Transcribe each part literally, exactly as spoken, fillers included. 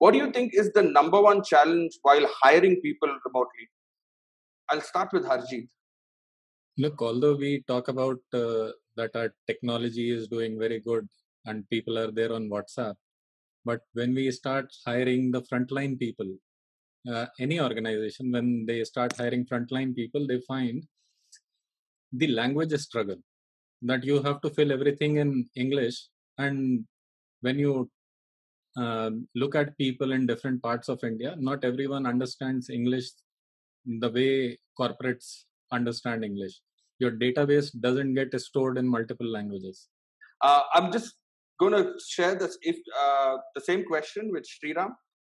What do you think is the number one challenge while hiring people remotely? I'll start with Harjeet. Look, although we talk about uh, that our technology is doing very good and people are there on WhatsApp, but when we start hiring the frontline people, uh, any organization, when they start hiring frontline people, they find the language struggle, that you have to fill everything in English. And when you uh, look at people in different parts of India, not everyone understands English the way corporates understand English. Your database doesn't get stored in multiple languages. Uh, I'm just going to share this if uh, the same question with Sriram.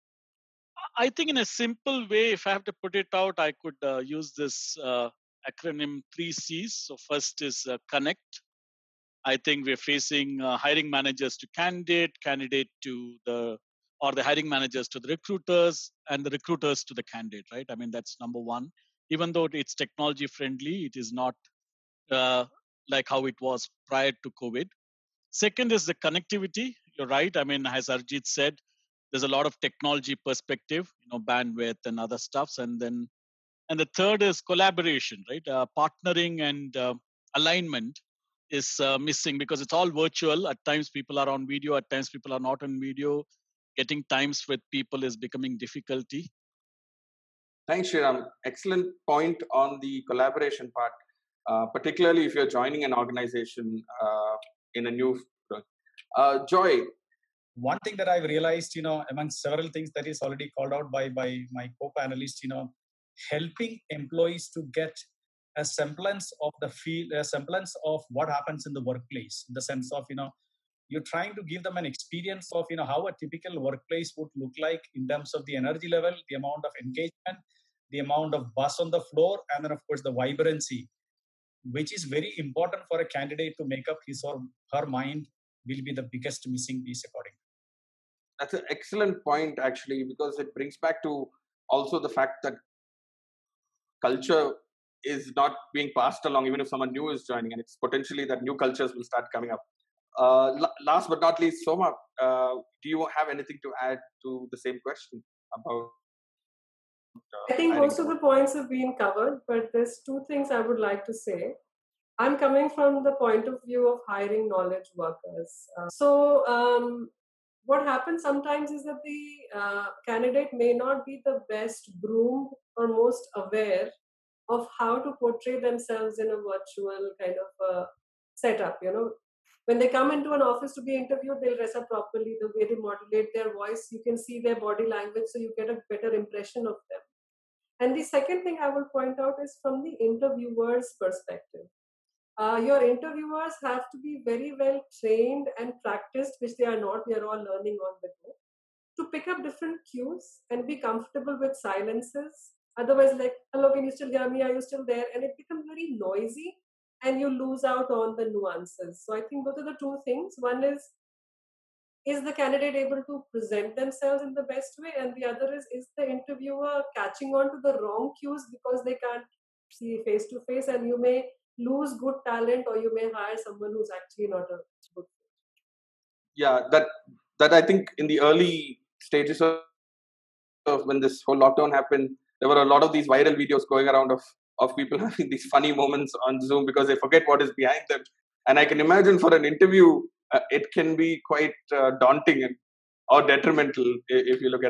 I think in a simple way, if I have to put it out, I could uh, use this uh, acronym three C's. So first is uh, connect. I think we're facing uh, hiring managers to candidate, candidate to the, or the hiring managers to the recruiters, and the recruiters to the candidate, right? I mean, that's number one. Even though it's technology friendly, it is not uh, like how it was prior to COVID. Second is the connectivity. You're right. I mean, as Harjeet said, there's a lot of technology perspective, you know, bandwidth and other stuffs. And then, and the third is collaboration, right? Uh, partnering and uh, alignment is uh, missing because it's all virtual. At times people are on video, at times people are not on video. Getting times with people is becoming difficulty. Thanks, Sriram. Excellent point on the collaboration part, uh, particularly if you're joining an organization uh, in a new. Uh, Joy. One thing that I've realized, you know, among several things that is already called out by, by my co-panelists, you know, helping employees to get a semblance of the field, a semblance of what happens in the workplace, in the sense of, you know, you're trying to give them an experience of, you know, how a typical workplace would look like in terms of the energy level, the amount of engagement, the amount of buzz on the floor, and then, of course, the vibrancy, which is very important for a candidate to make up his or her mind, will be the biggest missing piece according. That's an excellent point, actually, because it brings back to also the fact that culture is not being passed along, even if someone new is joining, and it's potentially that new cultures will start coming up. Uh, last but not least, Soma, uh, do you have anything to add to the same question about? Uh, I think most of the points have been covered, but there's two things I would like to say. I'm coming from the point of view of hiring knowledge workers. Uh, so um, what happens sometimes is that the uh, candidate may not be the best groomed or most aware of how to portray themselves in a virtual kind of uh, setup. You know, when they come into an office to be interviewed, they'll dress up properly, the way they modulate their voice, you can see their body language, so you get a better impression of them. And the second thing I will point out is from the interviewer's perspective. Uh, your interviewers have to be very well trained and practiced, which they are not. We are all learning on the go, to pick up different cues and be comfortable with silences. Otherwise, like, hello, can you still hear me? Are you still there? And it becomes very noisy and you lose out on the nuances. So I think those are the two things. One is, is the candidate able to present themselves in the best way? And the other is, is the interviewer catching on to the wrong cues because they can't see face to face, and you may lose good talent, or you may hire someone who's actually not a good fit. Yeah, that that I think in the early stages of, of when this whole lockdown happened, there were a lot of these viral videos going around of of people having these funny moments on Zoom because they forget what is behind them. And I can imagine for an interview, uh, it can be quite uh, daunting and or detrimental if you look at